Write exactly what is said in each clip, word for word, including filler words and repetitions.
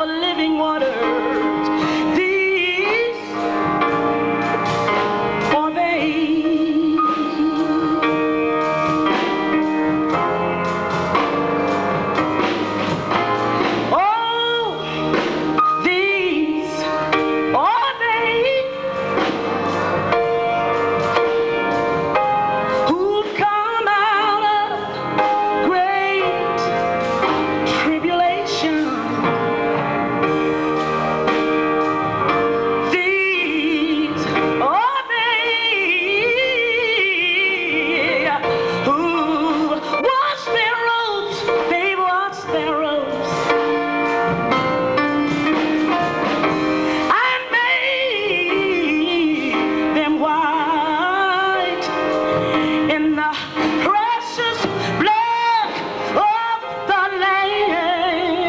of living waters. These are they. Oh, these are they who've come out of great tribulation. These are they who washed their robes. They've washed their robes and made them white in the precious blood of the Lamb.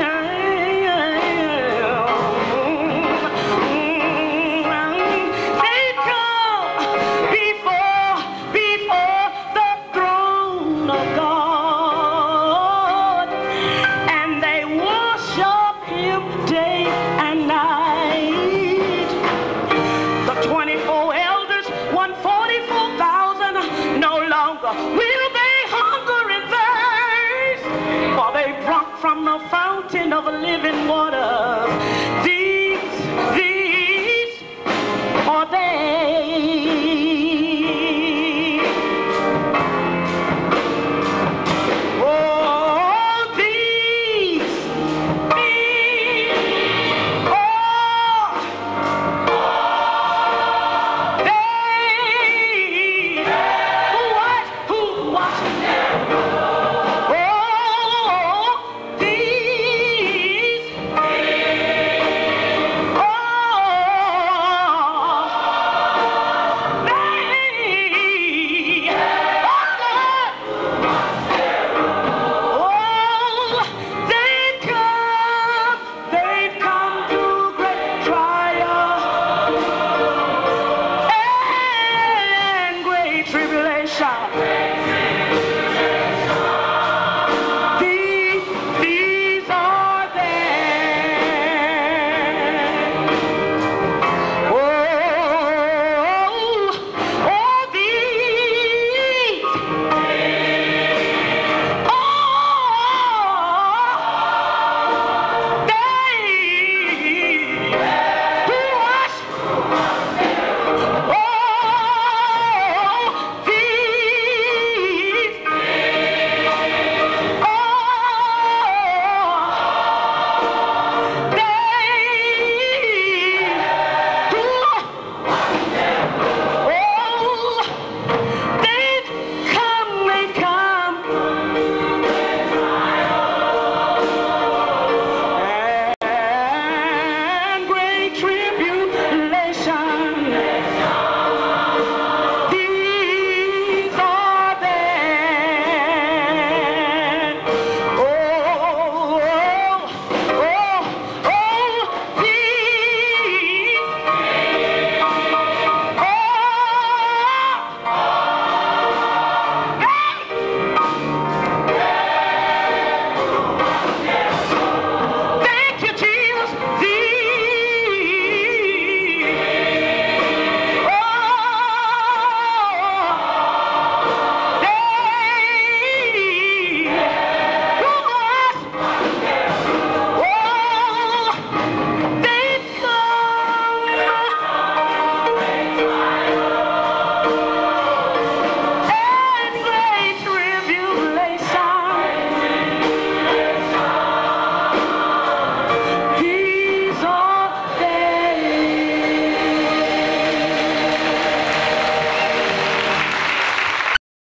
They come before, before the throne of God, and they worship Him day and night. The twenty-four elders, one hundred forty-four thousand, no longer will they hunger and thirst, for they drunk from the fountain of living waters.